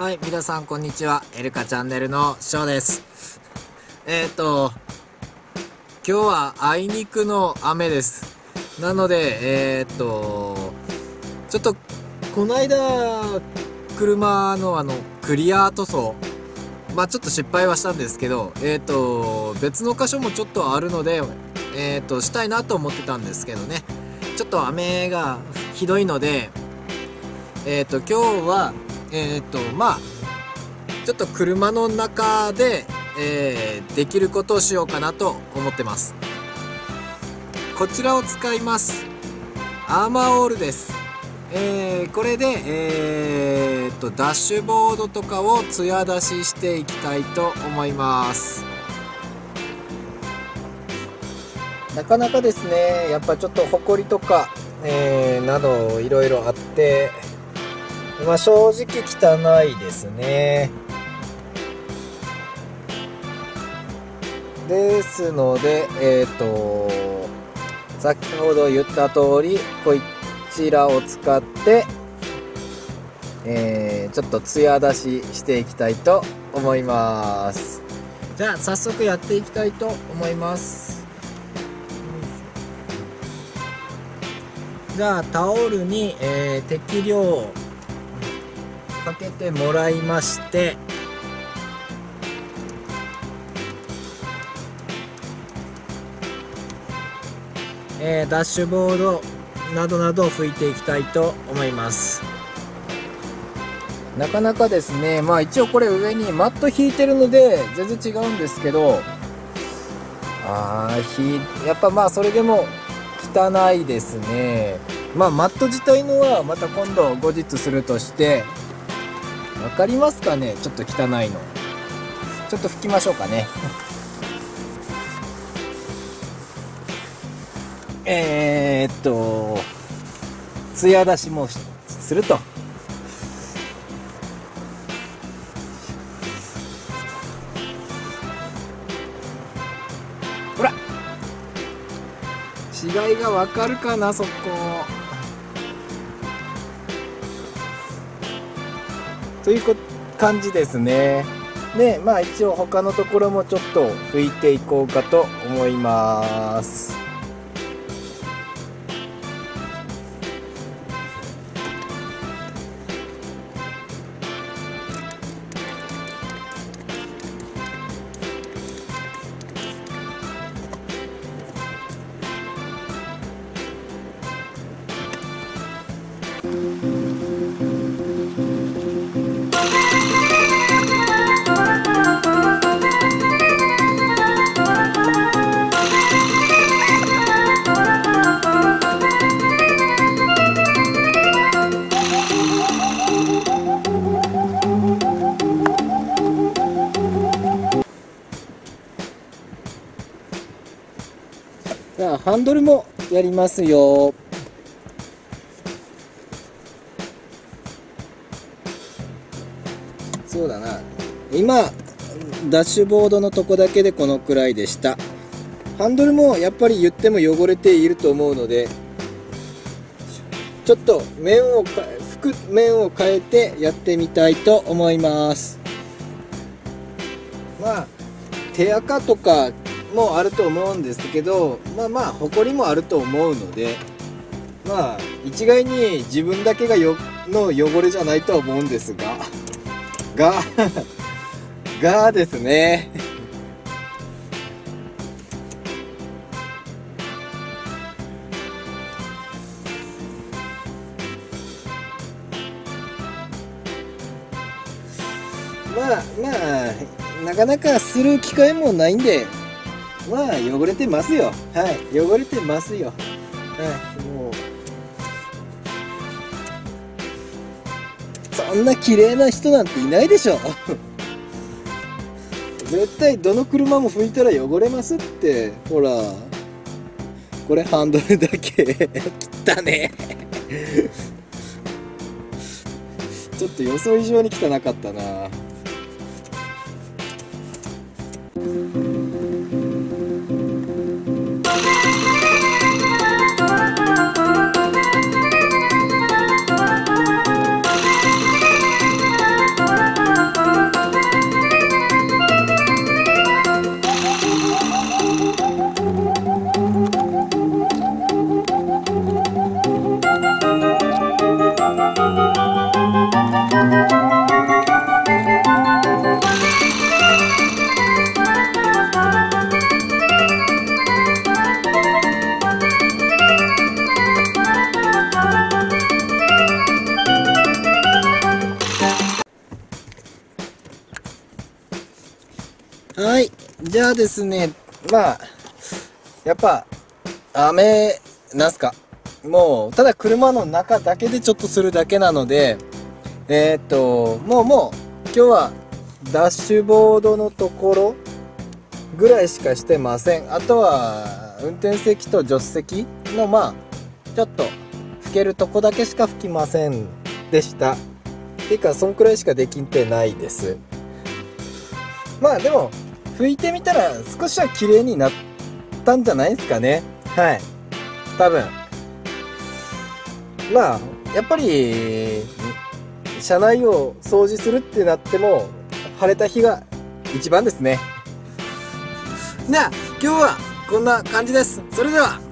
はい、皆さんこんにちは。エルカチャンネルのショーです。今日はあいにくの雨です。なので、ちょっとこの間車のクリア塗装、ちょっと失敗はしたんですけど、別の箇所もちょっとあるので、したいなと思ってたんですけどね。ちょっと雨がひどいので、今日はちょっと車の中で、できることをしようかなと思ってます。こちらを使います。アーマーオールです。これで、ダッシュボードとかを艶出ししていきたいと思います。なかなかですね、やっぱちょっとホコリとか、などいろいろあって、正直汚いですね。ですので、先ほど言った通りこちらを使って、ちょっと艶出ししていきたいと思います。じゃあ早速やっていきたいと思います。じゃあタオルに、適量をかけてもらいまして、ダッシュボードなどなどを拭いていきたいと思います。なかなかですね、一応これ上にマット引いてるので全然違うんですけど、やっぱそれでも汚いですね。マット自体のはまた今度後日するとして、わかりますかね、ちょっと汚いの。ちょっと拭きましょうかね。艶出しもすると。ほら、違いがわかるかな、そこ。という感じですね。で、一応他のところもちょっと拭いていこうかと思います。じゃあハンドルもやりますよ。そうだな、今ダッシュボードのとこだけでこのくらいでした。ハンドルもやっぱり言っても汚れていると思うので、ちょっと拭く面を変えてやってみたいと思います。手垢とかもあると思うんですけど、ほこりもあると思うので、一概に自分だけの汚れじゃないとは思うんですがですね。なかなかする機会もないんで、汚れてますよ。はい、汚れてますよ。はい、もうそんな綺麗な人なんていないでしょ。絶対どの車も拭いたら汚れますって。ほら、これハンドルだけ汚ね。ちょっと予想以上に汚かったな。 じゃあですね、まあやっぱ雨なんすか、もうただ車の中だけでちょっとするだけなので、もう今日はダッシュボードのところぐらいしかしてません。あとは運転席と助手席のちょっと拭けるとこだけしか拭きませんでした。ていうかそんくらいしかできてないです。でも拭いてみたら少しは綺麗になったんじゃないですかね。はい、多分やっぱり車内を掃除するってなっても晴れた日が一番ですね。 じゃあ今日はこんな感じです。それでは。